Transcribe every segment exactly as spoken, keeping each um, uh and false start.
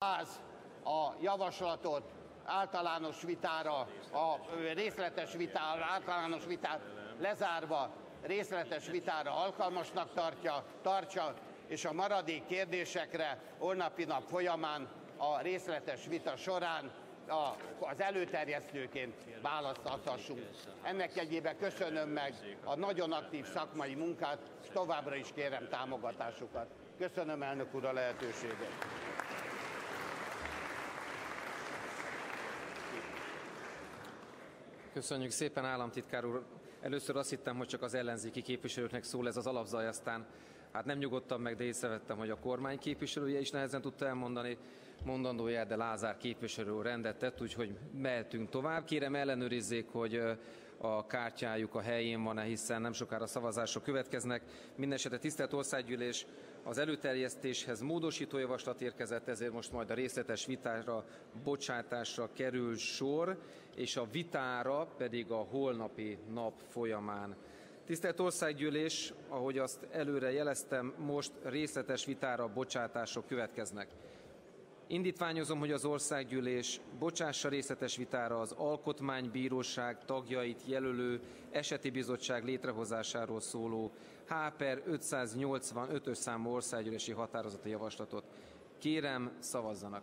Ház a javaslatot általános vitára, a részletes vitára, általános vitát lezárva részletes vitára alkalmasnak tartja, tartsa, és a maradék kérdésekre holnapi nap folyamán a részletes vita során a, az előterjesztőként választ adhassunk. Ennek jegyében köszönöm meg a nagyon aktív szakmai munkát, és továbbra is kérem támogatásukat. Köszönöm, elnök úr, a lehetőséget. Köszönjük szépen, államtitkár úr. Először azt hittem, hogy csak az ellenzéki képviselőknek szól ez az alapzaj, aztán hát nem nyugodtam meg, de észrevettem, hogy a kormány képviselője is nehezen tudta elmondani mondandóját, de Lázár képviselő rendet tett, úgyhogy mehetünk tovább. Kérem, ellenőrizzék, hogy a kártyájuk a helyén van-e, hiszen nem sokára szavazások következnek. Mindenesetre, tisztelt Országgyűlés, az előterjesztéshez módosító javaslat érkezett, ezért most majd a részletes vitára, bocsátásra kerül sor, és a vitára pedig a holnapi nap folyamán. Tisztelt Országgyűlés, ahogy azt előre jeleztem, most részletes vitára, bocsátások következnek. Indítványozom, hogy az Országgyűlés bocsássa részletes vitára az Alkotmánybíróság tagjait jelölő eseti bizottság létrehozásáról szóló H per ötszáznyolcvanötös számú országgyűlési határozati javaslatot. Kérem, szavazzanak!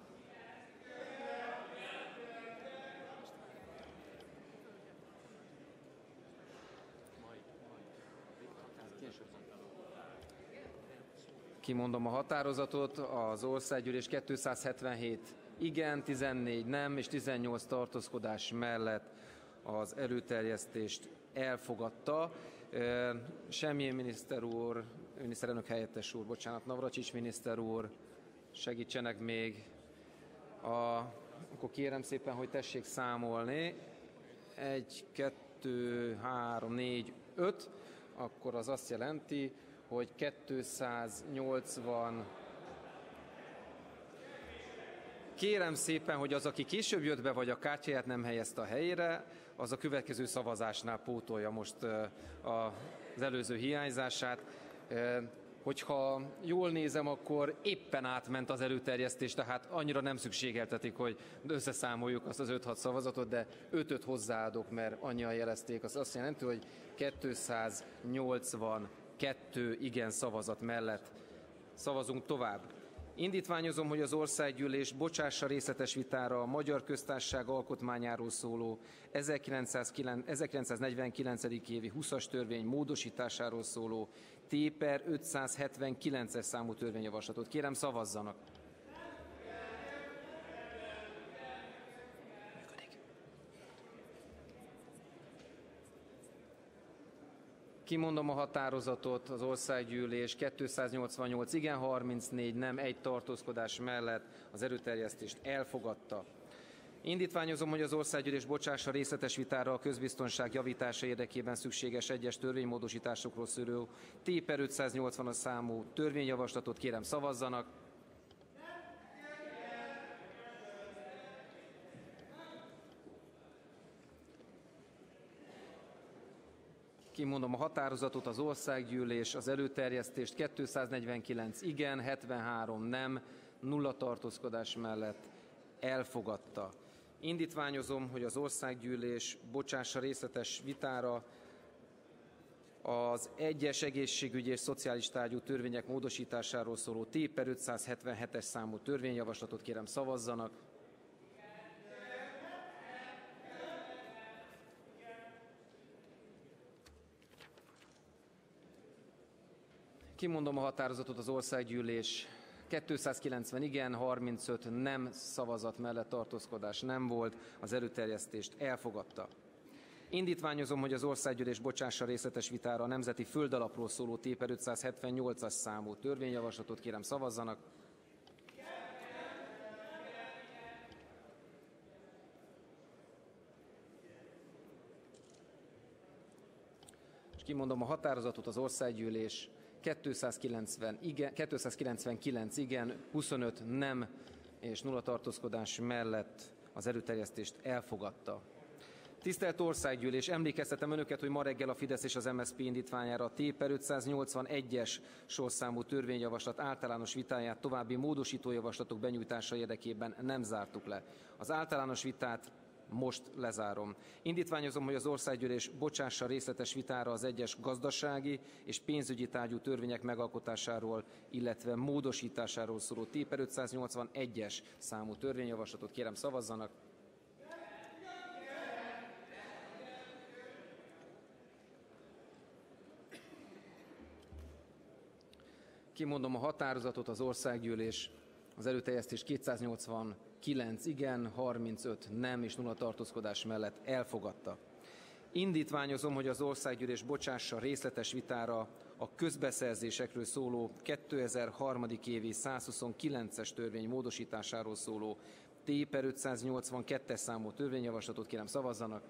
Kimondom a határozatot, az Országgyűlés kétszázhetvenhét igen, tizennégy nem és tizennyolc tartózkodás mellett az előterjesztést elfogadta. Semjén miniszter úr, miniszterelnök helyettes úr, bocsánat, Navracsics miniszter úr, segítsenek még. A, akkor kérem szépen, hogy tessék számolni. Egy, kettő, három, négy, öt, akkor az azt jelenti, hogy kétszáznyolcvan. Kérem szépen, hogy az, aki később jött be, vagy a kártyáját nem helyezte a helyére, az a következő szavazásnál pótolja most az előző hiányzását. Hogyha jól nézem, akkor éppen átment az előterjesztés, tehát annyira nem szükségeltetik, hogy összeszámoljuk azt az öt-hat szavazatot, de ötöt hozzáadok, mert annyian jelezték. Az azt jelenti, hogy kétszáznyolcvankettő igen szavazat mellett szavazunk tovább. Indítványozom, hogy az Országgyűlés bocsássa részletes vitára a Magyar Köztársaság alkotmányáról szóló ezerkilencszáznegyvenkilencedik évi huszas törvény módosításáról szóló T per ötszázhetvenkilences számú törvényjavaslatot. Kérem, szavazzanak! Kimondom a határozatot, az Országgyűlés kétszáznyolcvannyolc igen, harmincnégy nem, egy tartózkodás mellett az előterjesztést elfogadta. Indítványozom, hogy az Országgyűlés bocsássa részletes vitára a közbiztonság javítása érdekében szükséges egyes törvénymódosításokról szóló T per ötszáznyolcvanas számú törvényjavaslatot. Kérem, szavazzanak! Kimondom a határozatot, az Országgyűlés az előterjesztést kétszáznegyvenkilenc igen, hetvenhárom nem, nulla tartózkodás mellett elfogadta. Indítványozom, hogy az Országgyűlés bocsássa részletes vitára az egyes egészségügyi és szociális tárgyú törvények módosításáról szóló T per ötszázhetvenhetes számú törvényjavaslatot. Kérem, szavazzanak! Kimondom a határozatot, az Országgyűlés kétszázkilencven igen, harmincöt nem szavazat mellett tartózkodás nem volt, az előterjesztést elfogadta. Indítványozom, hogy az Országgyűlés bocsássa részletes vitára a Nemzeti Földalapról szóló T per ötszázhetvennyolcas számú törvényjavaslatot. Kérem, szavazzanak! És kimondom a határozatot, az Országgyűlés kétszázkilencven igen, kétszázkilencvenkilenc igen, huszonöt nem és nulla tartózkodás mellett az előterjesztést elfogadta. Tisztelt Országgyűlés, emlékeztetem önöket, hogy ma reggel a Fidesz és az em es zé pé indítványára a T per ötszáznyolcvanegyes sorszámú törvényjavaslat általános vitáját további módosítójavaslatok benyújtása érdekében nem zártuk le. Az általános vitát most lezárom. Indítványozom, hogy az Országgyűlés bocsássa részletes vitára az egyes gazdasági és pénzügyi tárgyú törvények megalkotásáról, illetve módosításáról szóló T per ötszáznyolcvanegyes számú törvényjavaslatot. Kérem, szavazzanak. Kimondom a határozatot, az Országgyűlés az előterjesztés kétszáznyolcvankilenc igen, harmincöt nem és nulla tartózkodás mellett elfogadta. Indítványozom, hogy az Országgyűlés bocsássa részletes vitára a közbeszerzésekről szóló kétezer-három. évi százhuszonkilences törvény módosításáról szóló T per ötszáznyolcvankettes számú törvényjavaslatot. Kérem, szavazzanak.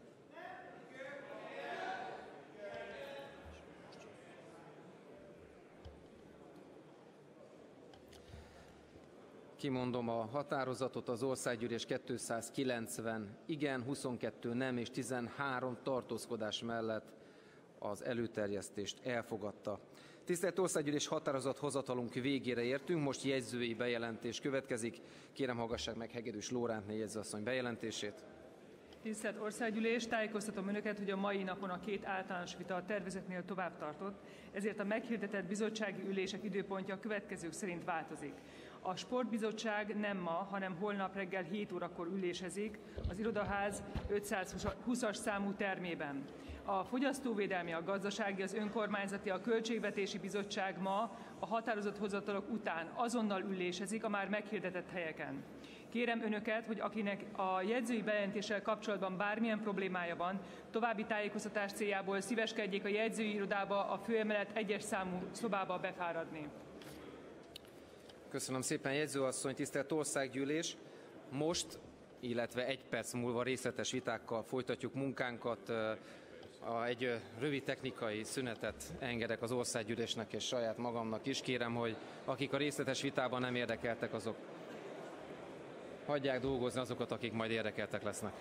Kimondom a határozatot, az Országgyűlés kétszázkilencven igen, huszonkettő nem és tizenhárom tartózkodás mellett az előterjesztést elfogadta. Tisztelt Országgyűlés, határozathozatalunk végére értünk, most jegyzői bejelentés következik. Kérem, hallgassák meg Hegedűs Lórántné jegyzőasszony bejelentését. Tisztelt Országgyűlés, tájékoztatom önöket, hogy a mai napon a két általános vita a tervezetnél tovább tartott, ezért a meghirdetett bizottsági ülések időpontja a következők szerint változik. A Sportbizottság nem ma, hanem holnap reggel hét órakor ülésezik az Irodaház ötszázhúszas számú termében. A Fogyasztóvédelmi, a Gazdasági, az Önkormányzati, a Költségvetési Bizottság ma a határozathozatalok után azonnal ülésezik a már meghirdetett helyeken. Kérem önöket, hogy akinek a jegyzői bejelentéssel kapcsolatban bármilyen problémája van, további tájékoztatás céljából szíveskedjék a jegyzői irodába, a főemelet egyes számú szobába befáradni. Köszönöm szépen, jegyzőasszony. Tisztelt Országgyűlés, most, illetve egy perc múlva részletes vitákkal folytatjuk munkánkat. Egy rövid technikai szünetet engedek az Országgyűlésnek és saját magamnak is. Kérem, hogy akik a részletes vitában nem érdekeltek, azok hagyják dolgozni azokat, akik majd érdekeltek lesznek.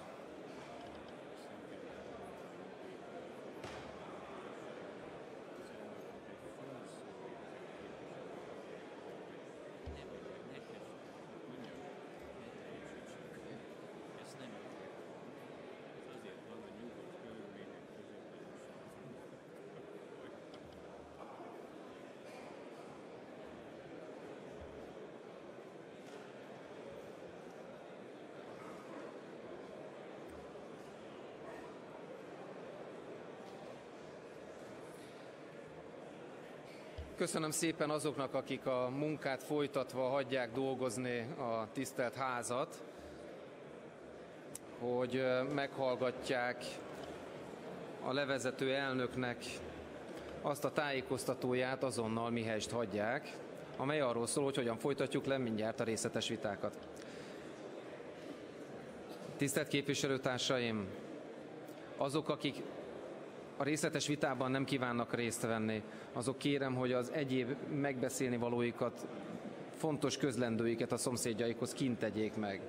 Köszönöm szépen azoknak, akik a munkát folytatva hagyják dolgozni a tisztelt házat, hogy meghallgatják a levezető elnöknek azt a tájékoztatóját, azonnal mihelyest hagyják, amely arról szól, hogy hogyan folytatjuk le mindjárt a részletes vitákat. Tisztelt képviselőtársaim, azok, akik a részletes vitában nem kívánnak részt venni, azok kérem, hogy az egyéb megbeszélni valóikat, fontos közlendőiket a szomszédjaikhoz kint tegyék meg.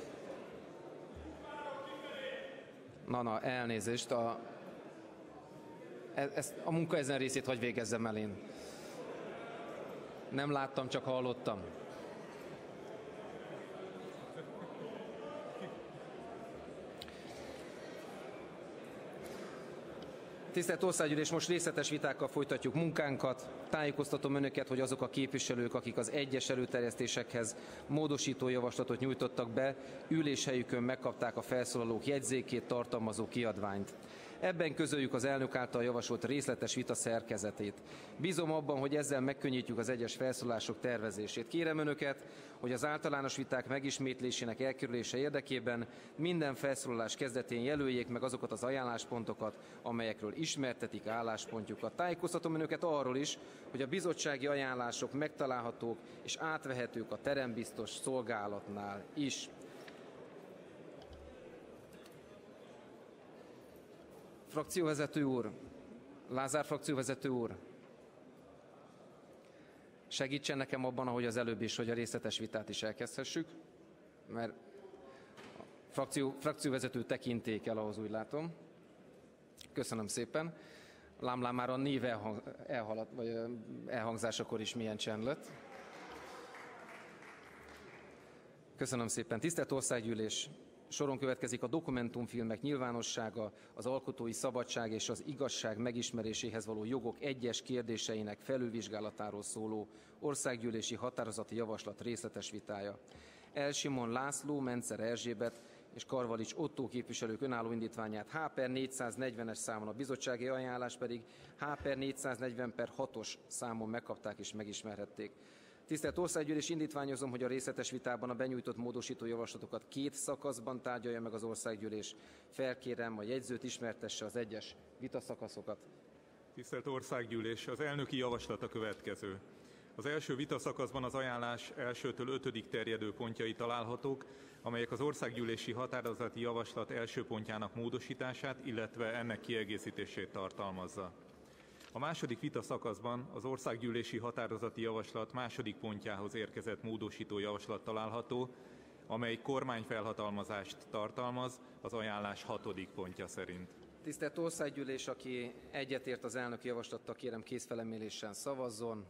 Na, na, elnézést, a, ezt, a munka ezen részét hagy végezzem el én. Nem láttam, csak hallottam. Tisztelt Országgyűlés, most részletes vitákkal folytatjuk munkánkat. Tájékoztatom önöket, hogy azok a képviselők, akik az egyes előterjesztésekhez módosító javaslatot nyújtottak be, üléshelyükön megkapták a felszólalók jegyzékét tartalmazó kiadványt. Ebben közöljük az elnök által javasolt részletes vita szerkezetét. Bízom abban, hogy ezzel megkönnyítjük az egyes felszólalások tervezését. Kérem önöket, hogy az általános viták megismétlésének elkerülése érdekében minden felszólalás kezdetén jelöljék meg azokat az ajánláspontokat, amelyekről ismertetik álláspontjukat. Tájékoztatom önöket arról is, hogy a bizottsági ajánlások megtalálhatók és átvehetők a terembiztos szolgálatnál is. Frakcióvezető úr, Lázár frakcióvezető úr, segítsen nekem abban, ahogy az előbb is, hogy a részletes vitát is elkezdhessük, mert a Frakció, frakcióvezető tekintély kell ahhoz, úgy látom. Köszönöm szépen. Lámlám már a név elhang, elhaladt, vagy elhangzásakor is milyen csend lett. Köszönöm szépen. Tisztelt Országgyűlés! Soron következik a dokumentumfilmek nyilvánossága, az alkotói szabadság és az igazság megismeréséhez való jogok egyes kérdéseinek felülvizsgálatáról szóló országgyűlési határozati javaslat részletes vitája. Elsimon László, Mencer Erzsébet és Karvalics Ottó képviselők önálló indítványát H per négyszáznegyvenes számon, a bizottsági ajánlás pedig H per négyszáznegyven per hatos számon megkapták és megismerhették. Tisztelt Országgyűlés, indítványozom, hogy a részletes vitában a benyújtott módosító javaslatokat két szakaszban tárgyalja meg az Országgyűlés. Felkérem, a jegyzőt ismertesse az egyes vitaszakaszokat. Tisztelt Országgyűlés, az elnöki javaslat a következő. Az első vitaszakaszban az ajánlás elsőtől ötödik terjedő pontjai találhatók, amelyek az országgyűlési határozati javaslat első pontjának módosítását, illetve ennek kiegészítését tartalmazza. A második vitaszakaszban az országgyűlési határozati javaslat második pontjához érkezett módosító javaslat található, amely kormányfelhatalmazást tartalmaz az ajánlás hatodik pontja szerint. Tisztelt Országgyűlés, aki egyetért az elnöki javaslattal, kérem kézfelemelésen szavazzon.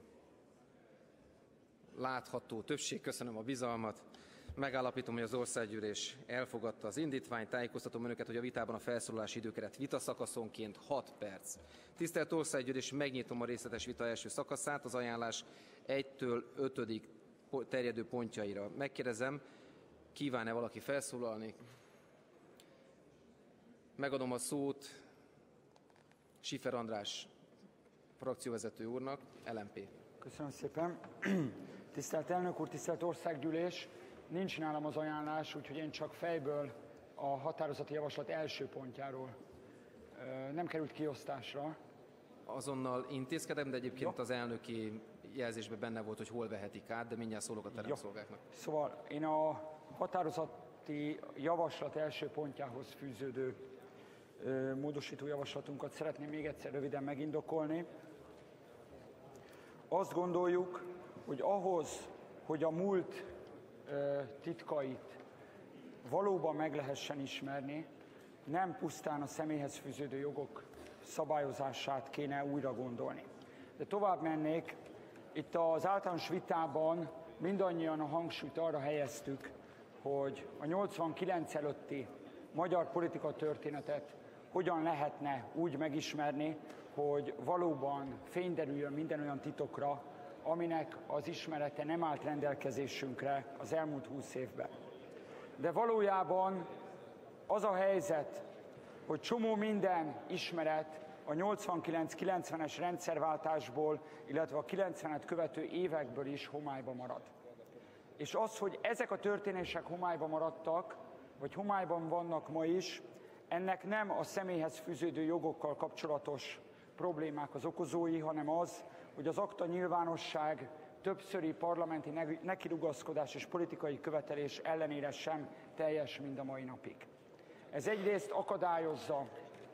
Látható többség, köszönöm a bizalmat. Megállapítom, hogy az Országgyűlés elfogadta az indítványt. Tájékoztatom önöket, hogy a vitában a felszólalási időkeret vitaszakaszonként hat perc. Tisztelt Országgyűlés, megnyitom a részletes vita első szakaszát, az ajánlás egytől ötödik terjedő pontjaira. Megkérdezem, kíván-e valaki felszólalni? Megadom a szót Schiffer András frakcióvezető úrnak, el em pé. Köszönöm szépen. Tisztelt elnök úr, tisztelt Országgyűlés! Nincs nálam az ajánlás, úgyhogy én csak fejből a határozati javaslat első pontjáról. Nem került kiosztásra. Azonnal intézkedem, de egyébként Jó. az elnöki jelzésben benne volt, hogy hol vehetik át, de mindjárt szólok a teremszolgáknak. Szóval én a határozati javaslat első pontjához fűződő módosító javaslatunkat szeretném még egyszer röviden megindokolni. Azt gondoljuk, hogy ahhoz, hogy a múlt titkait valóban meg lehessen ismerni, nem pusztán a személyhez fűződő jogok szabályozását kéne újra gondolni. De tovább mennék, itt az általános vitában mindannyian a hangsúlyt arra helyeztük, hogy a nyolcvankilenc előtti magyar politika történetet hogyan lehetne úgy megismerni, hogy valóban fény derüljön minden olyan titokra, aminek az ismerete nem állt rendelkezésünkre az elmúlt húsz évben. De valójában az a helyzet, hogy csomó minden ismeret a nyolcvankilenc-kilencvenes rendszerváltásból, illetve a kilencvenet követő évekből is homályba marad. És az, hogy ezek a történések homályba maradtak, vagy homályban vannak ma is, ennek nem a személyhez fűződő jogokkal kapcsolatos problémák az okozói, hanem az, hogy az akta nyilvánosság többszöri parlamenti nekirugaszkodás és politikai követelés ellenére sem teljes mind a mai napig. Ez egyrészt akadályozza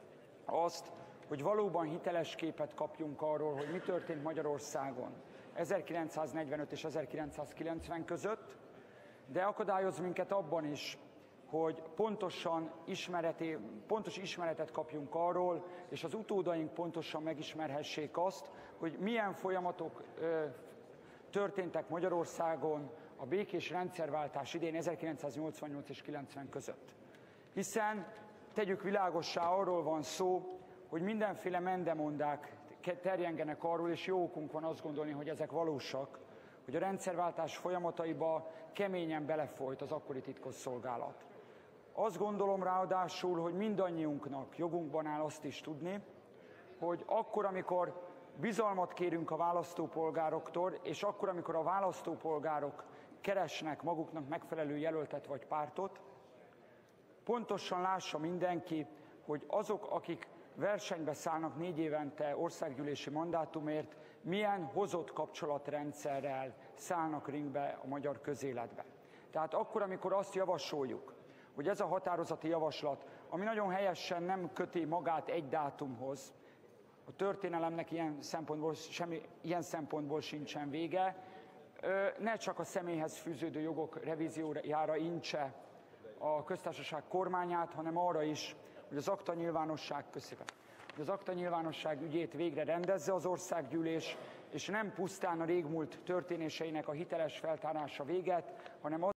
azt, hogy valóban hiteles képet kapjunk arról, hogy mi történt Magyarországon ezerkilencszáznegyvenöt és ezerkilencszázkilencven között, de akadályoz minket abban is, hogy pontosan ismereti, pontos ismeretet kapjunk arról, és az utódaink pontosan megismerhessék azt, hogy milyen folyamatok ö, történtek Magyarországon a békés rendszerváltás idején ezerkilencszáznyolcvannyolc és kilencven között. Hiszen tegyük világossá, arról van szó, hogy mindenféle mendemondák terjengenek arról, és jó okunk van azt gondolni, hogy ezek valósak, hogy a rendszerváltás folyamataiba keményen belefolyt az akkori titkosszolgálat. Azt gondolom ráadásul, hogy mindannyiunknak jogunkban áll azt is tudni, hogy akkor, amikor bizalmat kérünk a választópolgároktól, és akkor, amikor a választópolgárok keresnek maguknak megfelelő jelöltet vagy pártot, pontosan lássa mindenki, hogy azok, akik versenybe szállnak négy évente országgyűlési mandátumért, milyen hozott kapcsolatrendszerrel szállnak ringbe a magyar közéletbe. Tehát akkor, amikor azt javasoljuk, hogy ez a határozati javaslat, ami nagyon helyesen nem köti magát egy dátumhoz, a történelemnek ilyen szempontból, semmi, ilyen szempontból sincsen vége, ne csak a személyhez fűződő jogok revíziójára intse a köztársaság kormányát, hanem arra is, hogy az akta nyilvánosság, köszönöm, hogy az akta nyilvánosság ügyét végre rendezze az országgyűlés, és nem pusztán a régmúlt történéseinek a hiteles feltárása véget, hanem az